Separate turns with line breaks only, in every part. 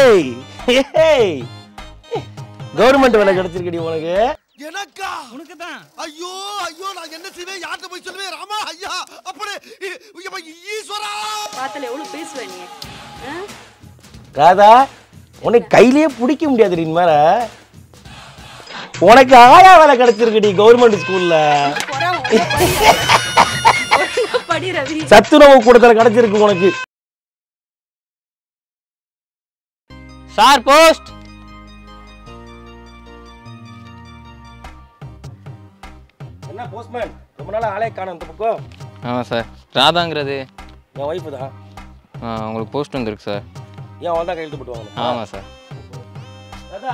ஏய் ஏய் கவர்மெண்ட் வேலை கிடைச்சிருக்கடி உனக்கு.
எனக்கா? உனக்கு தான். ஐயோ ஐயோ நான் என்ன செய்வேன், யார்ட்ட போய் சொல்லுவேன்? ராமா ஐயா அப்படி ஈஸ்வரா
பாத்தல எவ்வளவு பேசுவே நீ.
ராதா உனக்கு கையிலேயே பிடிக்க முடியாது. இனிமேல உனக்கு ஆயா வேலை கிடைச்சிருக்குடி கவர்மெண்ட் ஸ்கூல்ல. சத்துணவு கூடத்துல கிடைச்சிருக்கு உனக்கு.
Sir post.
என்ன போஸ்ட்மேன் ரொம்ப நாள் ஆளே காணோம் இந்த பக்கம்.
ஆமாம் சார். ராதாங்கிறது
என் ஒய்ஃபு தான்.
உங்களுக்கு போஸ்ட் வந்துருக்கு சார்.
ஏன் அவன் தான் கையெழுத்து போட்டு வாங்க.
ஆமாம் சார்.
ராதா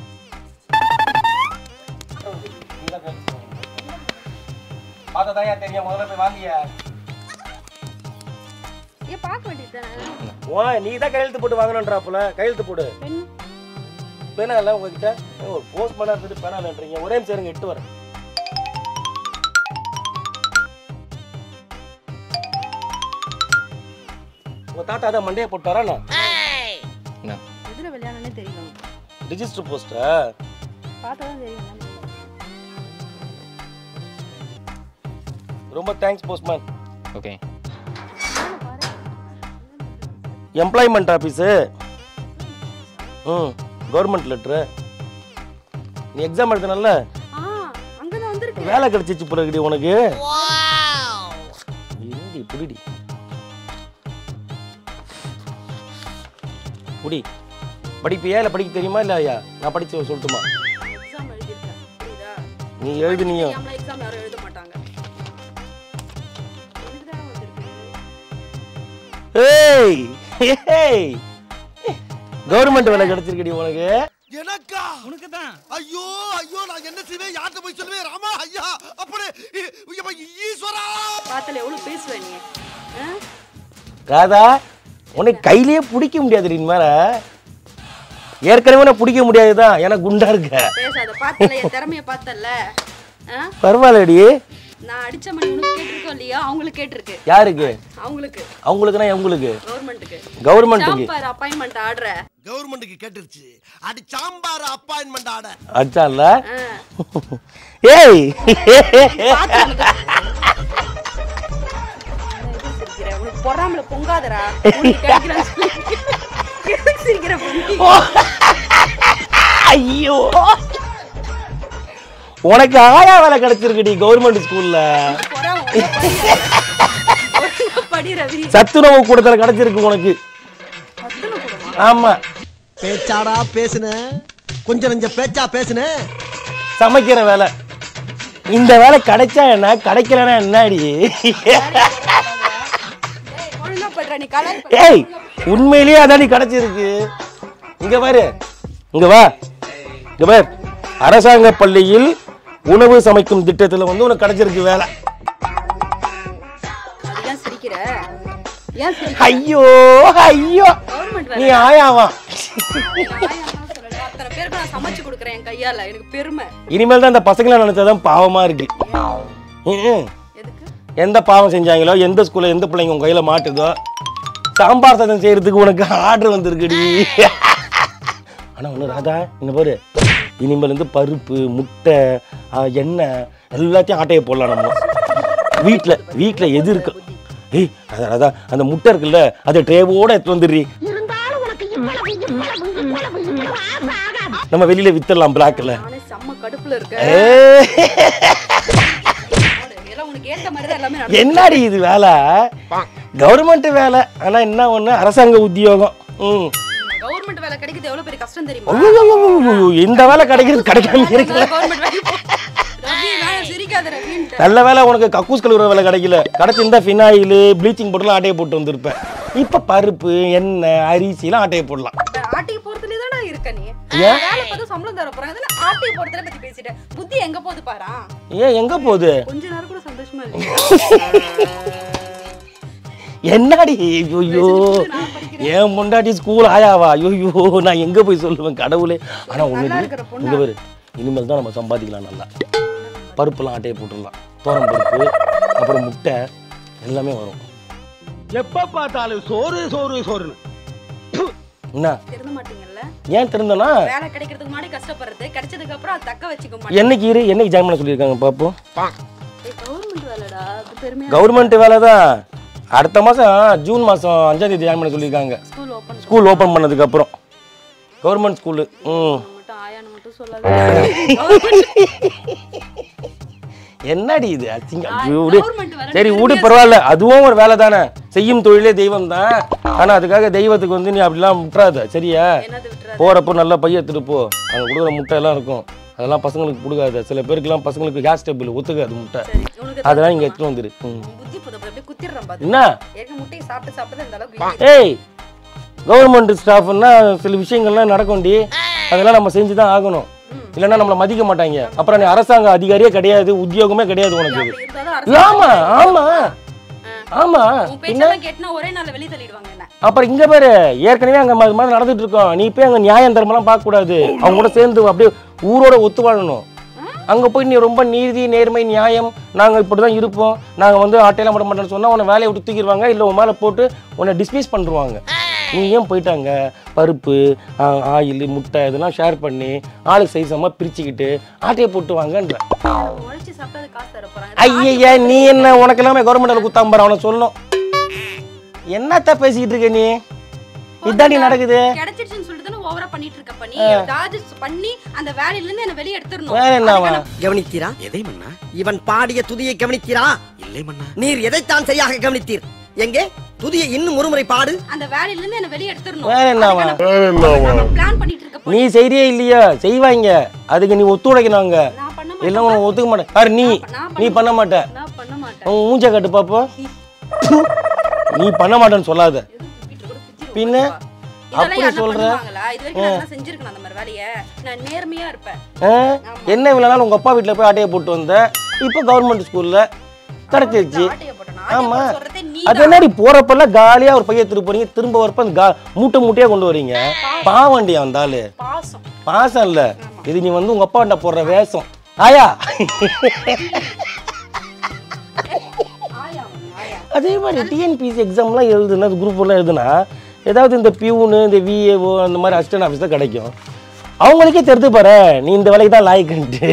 பார்த்தா தான் தெரியும், முதல்ல போய் வாங்கியா.
ஏன் பார்க்க வேண்டியதுதானே?
ஓ நீ தான் கையெழுத்து போட்டு வாங்கணுன்றாப்புல. கையெழுத்து போடு. பேனா இல்லை உங்ககிட்ட? ஒரு போஸ்ட்மேனாக இருந்துட்டு பேனா இல்லைன்றீங்க. ஒரே நிமிஷம் இருங்க, எட்டு வரேன். உங்க தாத்தா தான் மண்டையை போட்டாரா? நான்
எதுல விளையாடனே தெரியல.
ரிஜிஸ்டர் போஸ்டா
பார்த்தா தான் தெரியும்.
ரொம்ப thanks postman.
Okay.
Employment office. Government letter. நீ எக்ஸாம் எழுதுனல்ல,
அங்கதான் வந்திருக்கு.
வேலை கிடைச்சிச்சு பிறகுடி உனக்கு. இருடி புடிடி புடி. படிப்பியா இல்லை படிக்க தெரியுமா இல்லையா? நான் படிச்சு சொல்லட்டுமா?
எக்ஸாம் எழுதிருக்கேன் புரியுதா?
நீ எழுதுனியும்.
எக்ஸாம் யாரும் எழுத மாட்டாங்க.
ஏய் ஏய் கவர்மெண்ட் வேலை கிடைச்சிருக்கடி உனக்கு.
எனக்கா? உனக்கு தான். ஐயோ ஐயோ நான் என்ன செய்வேன், யார்ட்ட போய் சொல்லுவேன்? ராமா ஐயா அப்படி ஈஸ்வரா
பாத்தல எவ்வளவு பேசுவே நீ.
ராதா உனக்கு கையிலேயே பிடிக்க முடியாது. இனிமேல ஏற்கனவே நான் பிடிக்க முடியாதுதான், எனக்கு குண்டா இருக்க.
பேசாத. பாத்தல என் திறமைய பார்த்தல.
பரவாயில்லடி.
நான் அடிச்ச மணி உனக்கு கேட்டிருக்கோம் இல்லையா? அவங்களுக்கு கேட்டிருக்கு.
யாருக்கு?
அவங்களுக்கு.
அவங்களுக்குனா எங்களுக்கு?
கவர்மெண்ட்டுக்கு.
கவர்மெண்ட்டுக்கு
சாம்பார் அப்பாயின்மெண்ட் ஆர்டர்.
கவர்மெண்ட்டுக்கு கேட்டிருச்சு. அடி சாம்பார் அப்பாயின்மெண்ட் ஆர்டர்.
அச்சான்ல. ஏய்
உனக்கு பொறாமல பொங்காதடா. சிரிக்கிற பொங்கி.
ஐயோ உனக்கு ஆயா வேலை கிடைச்சிருக்குடி கவர்மெண்ட் ஸ்கூல்ல. சத்துணவு கூடத்துல கிடைச்சிருக்கு உனக்கு. ஆமா
பேச்சாடா பேசுன, கொஞ்சம் நெஞ்ச பேச்சா பேசுன.
சமைக்கிற வேலை. இந்த வேலை கிடைச்சா என்ன, கிடைக்கலன்னா என்னடி? ஏய் உண்மையிலேயே அதாடி கிடைச்சிருக்கு. இங்க பாரு, இங்க வா, இங்க பாரு. அரசாங்க பள்ளியில் உணவு சமைக்கும் திட்டத்துல வந்து உனக்கு கிடைச்சிருக்கு வேலை. ஐயோ ஐயோ நீ ஆயாவா? இனிமேல் தான் இந்த பசங்களை நினைச்சாதான் பாவமா இருக்கு. எந்த பாவம் செஞ்சாங்களோ, எந்த ஸ்கூல்ல எந்த பிள்ளைங்க உங்க கையில மாட்டுதோ, சாம்பார் சாதம் செய்யறதுக்கு உனக்கு ஆர்டர் வந்திருக்குடி. ஆனா ஒண்ணு ராதா, என்ன பாரு, இனிமேல் வந்து பருப்பு முட்டை எண்ணெய் எல்லாத்தையும் ஆட்டையை போடலாம். நம்ம வீட்டுல எது இருக்கு? ஏய் அதான் அந்த முட்டை இருக்குல்ல, அதை ட்ரேவோட எடுத்து வந்துடுறீ. நம்ம வெளியில வித்துடலாம் பிளாக்ல. என்னடி இது வேலை? கவர்மெண்ட் வேலை. ஆனா என்ன ஒண்ணு, அரசாங்க உத்தியோகம்.
கவர்மெண்ட் வேலை கிடைக்கிறது எவ்வளவு பெரிய கஷ்டம் தெரியுமா?
இந்த வேலை கிடைக்கிறது கிடைக்காம இருக்குல்ல. நல்ல வேலை உனக்கு கக்கூஸ் கழுவுற வேலை கிடைக்கல. கிடைச்சிருந்தா ஃபினாயில் ப்ளீச்சிங் போட்டுலாம் ஆட்டையை போட்டு வந்திருப்பேன். இப்ப பருப்பு எண்ணெய் அரிசி எல்லாம் ஆட்டையை போடலாம்.
ஆட்டையை போறதுல தானே இருக்க நீ. வேலை பார்த்து சம்பளம் தர போறாங்க, அதனால ஆட்டையை போறதுல பத்தி பேசிட்ட. புத்தி எங்க போகுது பாரா.
ஏன் எங்க போகுது?
கொஞ்ச நேரம் கூட சந்தோஷமா இல்ல.
என்னடி? ஐயோ ஏன் முண்டாட்டி ஸ்கூல் ஆயாவா? ஐயோ நான் எங்க போய் சொல்லுவேன் கடவுளே. ஆனா ஒண்ணு, இனிமேல் தான் நம்ம சம்பாதிக்கலாம் நல்லா. பருப்புலாம் ஆட்டையை போட்டுடலாம். தோரம் பருப்பு அப்புறம் முட்டை எல்லாமே வரும். எப்ப பார்த்தாலும் சோறு சோறு சோறுன்னு என்ன?
திருந்த மாட்டீங்களா?
ஏன் திருந்தனா
வேலை கிடைக்கிறதுக்கு முன்னாடி கஷ்டப்படுறது, கிடைச்சதுக்கு அப்புறம் அது தக்க வச்சுக்க மாட்டேன்.
என்னைக்கு ஜாயின் பண்ண சொல்லியிருக்காங்க பாப்போம்.
கவர்மெண்ட் வேலைடா, அது பெருமையா.
கவர்மெண்ட் வேலை தான். அடுத்த மாதம் ஜூன் மாதம் 5ஆம் தேதி ஜாயின் பண்ண சொல்லியிருக்காங்க. ஸ்கூல் ஓப்பன் பண்ணதுக்கு அப்புறம் கவர்மெண்ட் ஸ்கூலு.
மட்டும் ஆயான்னு மட்டும் சொல்லாத.
என்னடி இது சரி விடு, பரவாயில்ல. அதுவும் ஒரு வேலை தானே. செய்யும் தொழிலே தெய்வம் தான். ஆனால் அதுக்காக தெய்வத்துக்கு வந்து நீ அப்படிலாம் விட்டுறாத, சரியா? போகிறப்போ நல்லா பைய எடுத்துட்டு போ. அங்கே கொடுக்குற முட்டை எல்லாம் இருக்கும், அதெல்லாம் பசங்களுக்கு கொடுக்காது. சில பேருக்குலாம் பசங்களுக்கு கேஸ் டேபிள் ஒத்துக்காது முட்டை, அதெல்லாம் இங்கே எடுத்துட்டு வந்துரு. என்ன ஏய், கவர்மெண்ட் ஸ்டாஃப்னா சில விஷயங்கள்லாம் நடக்கும்டி, அதெல்லாம் நம்ம செஞ்சு தான் ஆகணும். இல்லைன்னா நம்மளை மதிக்க மாட்டாங்க. அப்புறம் நீ அரசாங்க அதிகாரியே கிடையாது, உத்தியோகமே கிடையாது உனக்கு. ஆமா ஆமா ஆமா. அப்புறம் இங்க பாரு, ஏற்கனவே அங்க மாதிரி நடந்துட்டு இருக்கோம். நீ போய் அங்க நியாயம் தர்மம்லாம் பார்க்க கூடாது. அவங்க கூட சேர்ந்து அப்படியே ஊரோட ஒத்து வாழணும். அங்க போய் நீ ரொம்ப நீதி நேர்மை நியாயம், நாங்க இப்படிதான் இருப்போம், நாங்க வந்து ஆட்டையெல்லாம் பண்ண மாட்டோம்னு சொன்னா உன்னை வேலையை விட்டு தூக்கிடுவாங்க, இல்லை உன் மேல போட்டு உன்னை டிஸ்மிஸ் பண்ணுவாங்க. நீ ஏன் போயிட்டாங்க பருப்பு ஆயில் முட்டை இதெல்லாம் ஷேர் பண்ணி ஆளுக்கு சைஸமாக பிரிச்சுக்கிட்டு ஆட்டையை போட்டு வாங்கன்ற. ஐயா நீ என்ன, உனக்கு எல்லாமே கவர்மெண்ட்ல குத்தாம்பற அவனை சொல்லணும். என்னத்த பேசிக்கிட்டு இருக்க நீ? இதாடி நடக்குது.
கிடைச்சிடுச்சுன்னு சொல்லிட்டு தான ஓவரா பண்ணிட்டு இருக்க. பண்ணி அந்த வேலையில இருந்து என்ன வெளிய எடுத்துறணும்.
வேற என்னவா?
கவனித்தீரா? எதை மன்னா? இவன் பாடிய துதியை கவனித்தீரா? இல்லை மன்னா. நீர் எதைத்தான் சரியாக கவனித்தீர்? எங்கே துதியை இன்னும் ஒருமுறை பாடு.
அந்த வேலையில இருந்து என்ன வெளிய எடுத்துறணும்.
வேற என்னவா?
பிளான் பண்ணிட்டு இருக்க.
நீ செய்றியே இல்லையா? செய்வாங்க, அதுக்கு நீ ஒத்துழைக்கணுங்க. எல்லாம் உனக்கு ஒத்துக்க மாட்டேன். யாரு நீ? நீ பண்ண மாட்ட.
நான் பண்ண மாட்டேன்.
உன் மூஞ்ச காட்டு பாப்போம். நீ பண்ண மாட்டேன்னு சொல்லாத. பின்ன அப்படி சொல்ற?
செஞ்சிருக்கேன் அந்த மாதிரி வேலையை. நான் நேர்மையா இருப்பேன்.
என்ன இவ்வளவு நாள் உங்க அப்பா வீட்டுல போய் ஆட்டையை போட்டு வந்த, இப்போ கவர்மெண்ட் ஸ்கூல்ல கிடைச்சிருச்சு. ஆமா, அது என்னடி போறப்பெல்லாம் காலியா ஒரு பைய திருப்பி போறீங்க, திரும்ப வரப்ப மூட்டை மூட்டையா கொண்டு வரீங்க. பாவண்டியா வந்தாலு பாசம் இல்ல இது. நீ வந்து உங்க அப்பா கிட்ட போடுற வேஷம். ஆயா அதே மாதிரி டிஎன்பிசி எக்ஸாம்லாம் எழுதுனா, குரூப் எல்லாம் எழுதுனா ஏதாவது இந்த பியூனு இந்த விஏஓ அந்த மாதிரி அசிஸ்டன்ட் ஆஃபீஸ் தான் கிடைக்கும். அவங்களுக்கே தெரிஞ்சு பாரு நீ இந்த வேலைக்கு தான் லாய்க்குன்ட்டு.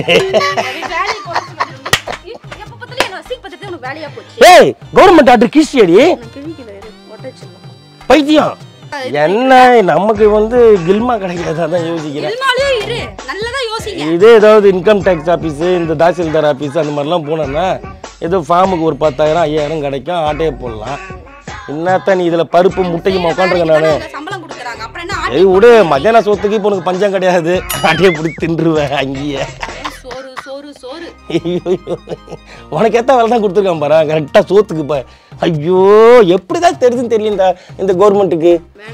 ஏய், கவர்மெண்ட் ஆர்டர் கிறிஸ்டியடி பைத்தியம். என்ன நமக்கு வந்து கில்மா கிடைக்காதான் யோசிக்கிறேன். இதே ஏதாவது இன்கம் டேக்ஸ் ஆஃபீஸு இந்த தாசில்தார் ஆஃபீஸ் அந்த மாதிரிலாம் போனோன்னா ஏதோ ஃபார்முக்கு ஒரு 10,000 5,000 கிடைக்கும், ஆட்டையே போடலாம். என்னத்தான் நீ இதில் பருப்பு முட்டைக்கு உட்காந்துருக்கேன் நான். ஏய் விடு, மத்தியான சோத்துக்கு இப்போ உனக்கு பஞ்சம் கிடையாது, ஆட்டையை பிடி தின்றுவேன் அங்கேயே. உனக்கு ஏற்ற வேலை தான் கொடுத்துருக்கான் பாரு, கரெக்டாக சோத்துக்கு பா. ஐயோ எப்படிதான் தெரிஞ்சுன்னு தெரியல இந்த கவர்மெண்ட்டுக்கு.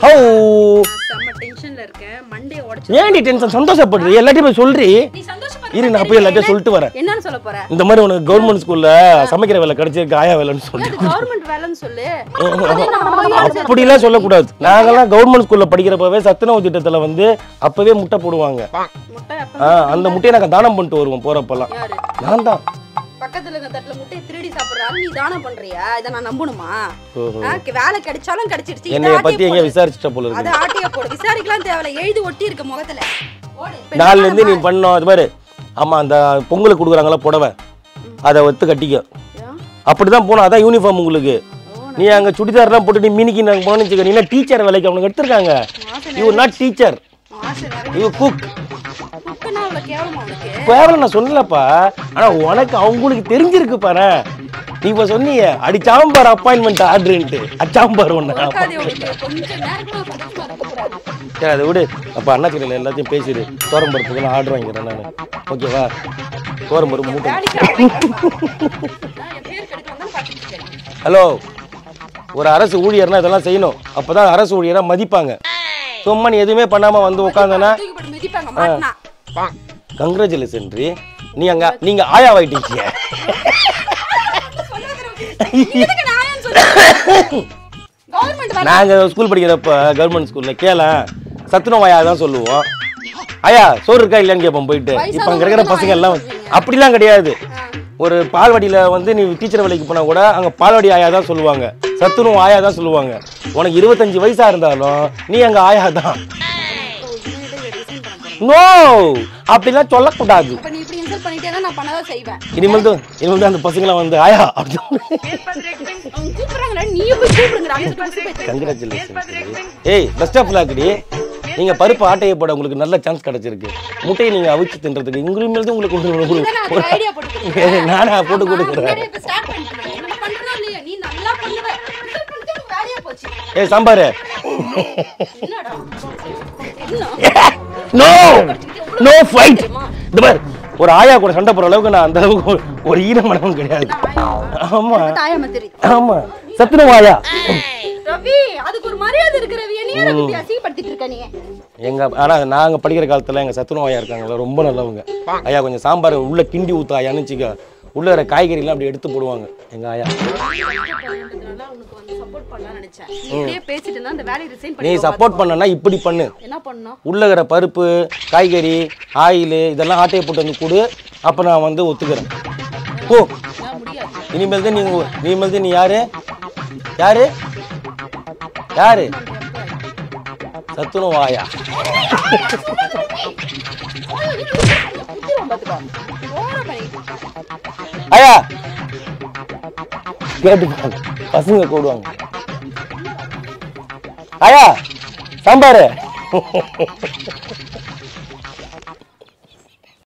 ஏன்டி டென்ஷன்? சந்தோஷப்படுறீ, எல்லாத்தையும் போய் சொல்றீ. இரு நான் போய் எல்லாத்தையும் சொல்லிட்டு வரேன்.
என்னன்னு சொல்ல போற?
இந்த மாதிரி உனக்கு கவர்மெண்ட் ஸ்கூல்ல சமைக்கிற வேலை கிடைச்சிருக்கு, ஆயா வேலைன்னு சொல்லி.
கவர்மெண்ட் வேலைன்னு சொல்லு.
அப்படிலாம் சொல்லக்கூடாது. நாங்கெல்லாம் கவர்மெண்ட் ஸ்கூல்ல படிக்கிறப்பவே சத்துணவு திட்டத்துல வந்து அப்பவே முட்டை போடுவாங்க. அந்த முட்டையை நாங்க தானம் பண்ணிட்டு வருவோம் போறப்பெல்லாம். நான் தான்
பக்கத்துல இருக்க தட்டுல முட்டையை திருடி சாப்பிடுறாரு, நீ தானம் பண்றியா? இத நான் நம்பணுமா? வேலை கிடைச்சாலும் கிடைச்சிடுச்சு.
என்னைய பத்தி எங்க விசாரிச்சிட்ட போல இருக்கு.
அது ஆட்டியா போடு, விசாரிக்கலாம் தேவையில்ல, எழுதி ஒட்டி இருக்க முகத்துல.
நாள்ல இருந்து நீ பண்ணோம் அது பாரு. ஆமா, அந்த பொங்கலுக்கு கொடுக்குறாங்களா புடவை, அதை ஒத்து கட்டிக்க. அப்படிதான் போனோம், அதான் யூனிஃபார்ம் உங்களுக்கு. நீ அங்க சுடிதார்லாம் போட்டு நீ மினிக்கு நாங்க போனோம்னு வச்சுக்க, நீ டீச்சர் வேலைக்கு அவனுக்கு எடுத்திருக்காங்க. You not teacher, you cook. கேவலம் நான் சொல்லலப்பா, ஆனா உனக்கு அவங்களுக்கு தெரிஞ்சிருக்கு பாரு. நீ இப்ப சொன்னீங்க அடிச்சாம்பார் அப்பாயின்மெண்ட் ஆர்டர்ன்ட்டு, அச்சாம்பார் ஒண்ணு. சரி அதை விடு. அப்ப அண்ணாச்சிரியில் எல்லாத்தையும் பேசிடு. தோரம்பருப்புக்கு நான் ஆர்டர் வாங்கிக்கிறேன் நான். ஓகேவா? தோரம்பருப்பு மூட்டை. ஹலோ, ஒரு அரசு ஊழியர்னா இதெல்லாம் செய்யணும், அப்பதான் அரசு ஊழியரா மதிப்பாங்க. சும்மா நீ எதுவுமே பண்ணாம வந்து உட்காந்தனா கங்க்ராச்சுலேஷன். நீ அங்க நீங்க ஆயாவாயிட்டீங்க. நாங்க ஸ்கூல் படிக்கிறப்ப கவர்மெண்ட் ஸ்கூல்ல கேள சத்துணவு ஆயா தான் சொல்லுவோம். ஆயா சோறு இருக்கா இல்லையான்னு கேட்போம் போயிட்டு. இப்ப அங்க இருக்கிற பசங்க எல்லாம் அப்படிலாம் கிடையாது. ஒரு பால்வாடியில வந்து நீ டீச்சர் வேலைக்கு போனா கூட அங்க பால்வாடி ஆயா தான் சொல்லுவாங்க, சத்துணவு ஆயா தான் சொல்லுவாங்க. உனக்கு 25 வயசா இருந்தாலும் நீ அங்க ஆயா தான். நோ அப்படிலாம் சொல்லக்கூடாது.
அப்ப நீ இப்படி இன்சல்ட் பண்ணிட்டேன்னா நான் பண்ணதான் செய்வேன்.
இனிமேல் தான் அந்த பசங்களாம் வந்து ஆயா அப்படி
அவங்க கூப்பிடுறாங்கடா, நீயே போய் கூப்பிடுங்கடா.
கங்க்ராச்சுலேஷன். ஏய் பெஸ்ட் ஆஃப் லக்டி. நீங்க பருப்பு ஆட்டையை போட உங்களுக்கு நல்ல சான்ஸ் கிடைச்சிருக்கு. முட்டையை நீங்க அவிச்சு தின்றதுக்கு இனிமேல் தான் உங்களுக்கு
ஐடியா போட்டு
நானா போட்டு கொடுக்குறேன்.
இப்ப ஸ்டார்ட் பண்ணிட்டேன். என்ன பண்றதா இல்லையா? நீ நல்லா பண்ணுவ. இன்சல்ட் பண்ணிட்டு உனக்கு வேலையா போச்சு.
ஏய் சாம்பார்.
என்னடா? என்ன?
No no fight. இந்த பார் ஒரு ஆயா கூட சண்டை போற அளவுக்கு நான் அந்த அளவுக்கு ஒரு ஈரமனமும் கிடையாது. ஆமா
தாயமா தெரியும்.
ஆமா சத்துணவு ஆயா.
ரவி அதுக்கு ஒரு மரியாதை இருக்கு ரவி. என்ன ரவி அசிங்கப்படுத்திட்டு இருக்க நீ?
ஆனா நாங்க படிக்கிற காலத்துல எங்க சத்துணவு ஆயா இருக்காங்கல்ல ரொம்ப நல்லவங்க. ஐயா கொஞ்சம் சாம்பார் உள்ள கிண்டி ஊத்து ஆயான்னு வச்சுக்க. உள்ள வர காய்கறிலாம் அப்படி எடுத்து போடுவாங்க எங்க ஆயா. நீ சப்போர்ட் பண்ணனா இப்படி பண்ணு.
என்ன பண்ணனும்?
உள்ள இருக்கிற பருப்பு காய்கறி ஆயில் இதெல்லாம் ஆட்டையை போட்டு வந்து கொடு. அப்ப நான் வந்து ஒத்துக்கிறேன். ஓ இனிமேல் தான் நீ யாரு யாரு யாரு சத்துணவு ஆயா. ஐயா கேட்டு பசங்க கூடுவாங்க. ஐயா சாம்பாரு